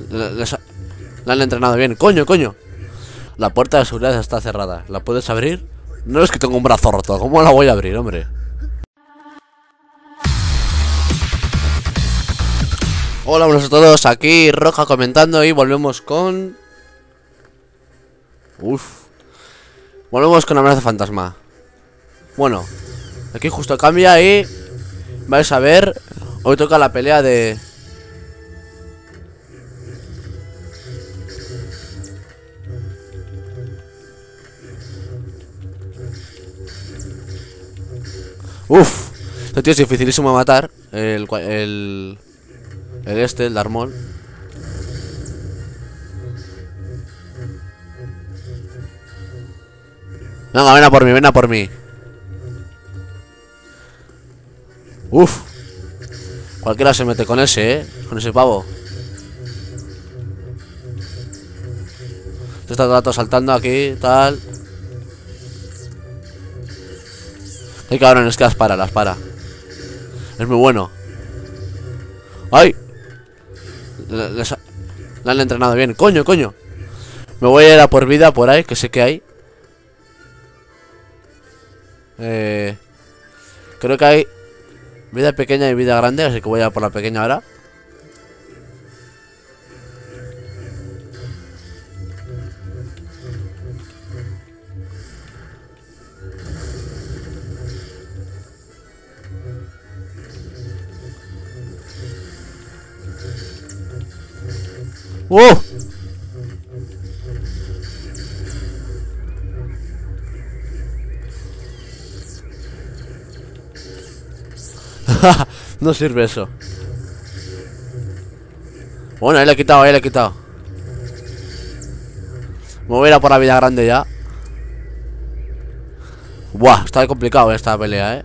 La han entrenado bien. ¡Coño, coño! La puerta de seguridad está cerrada. ¿La puedes abrir? No es que tengo un brazo roto. ¿Cómo la voy a abrir, hombre? Hola, buenos a todos. Aquí Roja comentando y volvemos con... Volvemos con Amenaza Fantasma. Bueno, aquí justo cambia y... vais a ver... Hoy toca la pelea de... Este tío es dificilísimo de matar. El Darmol. Venga, ven a por mí, ven a por mí. Cualquiera se mete con ese, con ese pavo. Está todo el rato saltando aquí, tal. Ay, cabrón, es que las para. Es muy bueno. ¡Ay! La han entrenado bien. ¡Coño, coño! Me voy a ir a por vida por ahí, que sé que hay. Creo que hay vida pequeña y vida grande, así que voy a por la pequeña ahora. No sirve eso. Bueno, ahí le he quitado, ahí le he quitado. Me voy a ir a por la vida grande ya. Buah, está complicado esta pelea,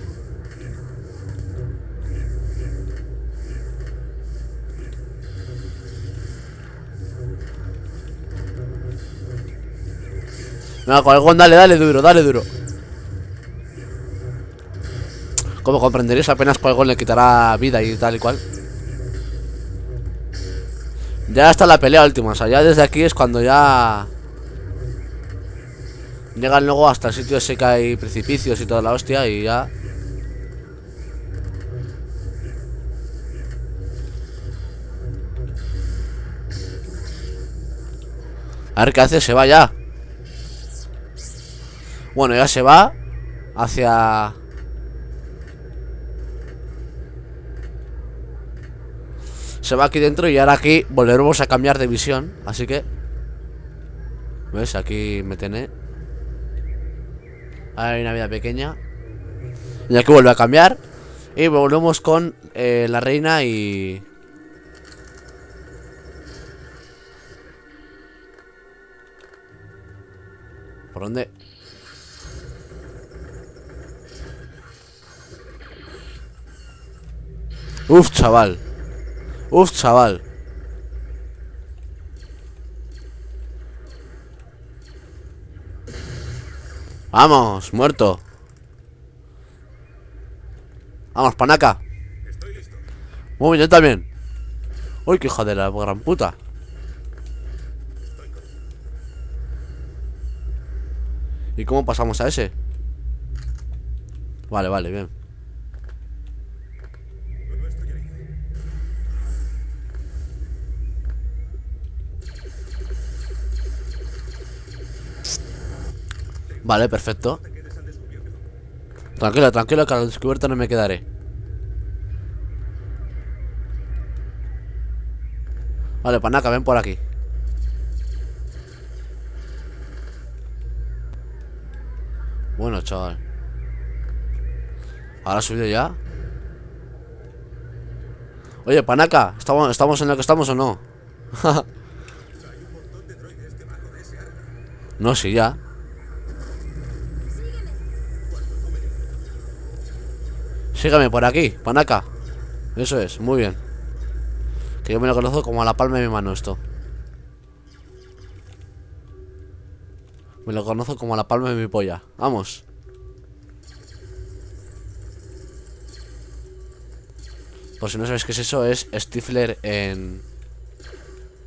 Venga, Colgón, dale duro, dale duro. Como comprenderéis, apenas Colgón le quitará vida y tal y cual. Ya está la pelea última, o sea, ya desde aquí es cuando ya... llegan luego hasta el sitio ese que hay precipicios y toda la hostia y ya... A ver qué hace, se va ya. Bueno, ya se va hacia... se va aquí dentro y ahora aquí volveremos a cambiar de visión. Así que... ¿ves? Aquí me tiene. Hay una vida pequeña. Y aquí vuelve a cambiar. Y volvemos con la reina y... ¿por dónde? Chaval. Chaval. Vamos, muerto. Vamos, panaca. Muy bien, yo también. Uy, qué hija de la gran puta. ¿Y cómo pasamos a ese? Vale, vale, bien. Vale, perfecto. Tranquilo, tranquilo, que al descubierto no me quedaré. Vale, panaca, ven por aquí. Bueno, chaval. ¿Ahora ha subido ya? Oye, panaca, ¿estamos en lo que estamos o no? No, sí, ya. Sígueme por aquí, panaca. Eso es, muy bien. Que yo me lo conozco como a la palma de mi mano esto. Me lo conozco como a la palma de mi polla. Vamos. Por si no sabéis qué es eso, es Stifler en...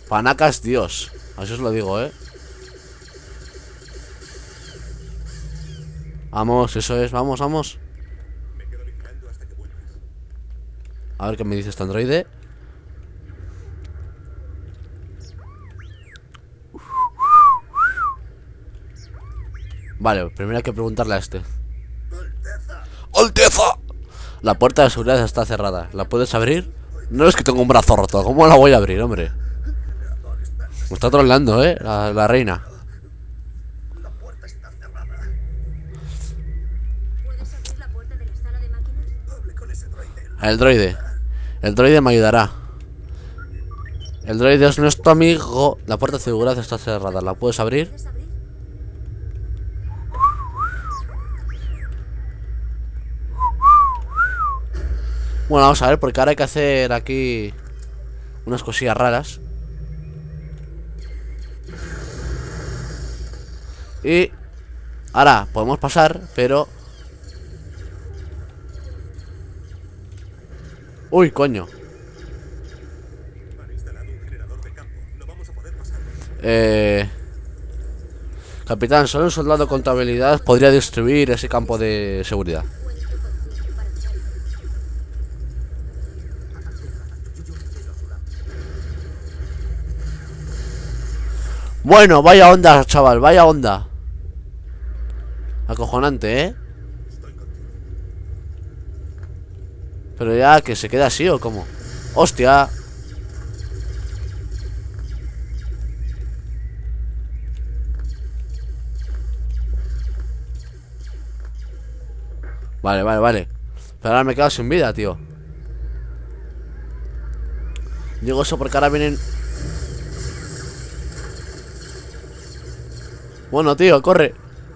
Panaka es Dios. Así os lo digo, Vamos, eso es, vamos, vamos. A ver qué me dice este androide. Vale, primero hay que preguntarle a este. ¡Alteza! La puerta de seguridad está cerrada. ¿La puedes abrir? No es que tengo un brazo roto. ¿Cómo la voy a abrir, hombre? Me está troleando, la reina. El droide. El droide me ayudará. El droide es nuestro amigo. La puerta de seguridad está cerrada. ¿La puedes abrir? Bueno, vamos a ver, porque ahora hay que hacer aquí unas cosillas raras. Y ahora podemos pasar, pero... Uy, coño. Capitán, solo un soldado con tu habilidad podría destruir ese campo de seguridad. Bueno, vaya onda, chaval, vaya onda. Acojonante, Pero ya, ¿que se queda así o cómo? ¡Hostia! Vale, vale, vale. Pero ahora me quedo sin vida, tío. Digo eso porque ahora vienen... Bueno, tío, corre.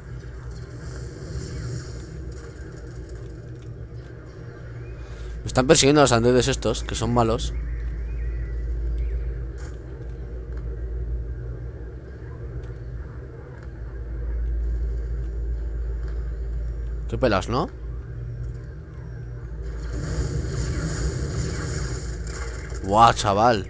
Me están persiguiendo los androides estos, que son malos. Qué pelas, ¿no? Guau, chaval.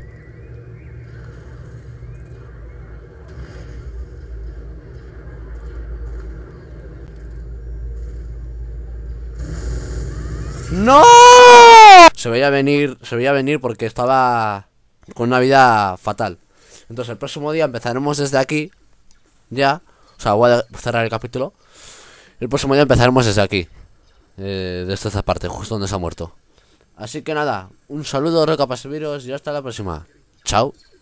¡No! Se veía venir porque estaba con una vida fatal. Entonces el próximo día empezaremos desde aquí. Ya. O sea, voy a cerrar el capítulo. El próximo día empezaremos desde aquí. Desde esta parte, justo donde se ha muerto. Así que nada, un saludo, recapasiviros y hasta la próxima. Chao.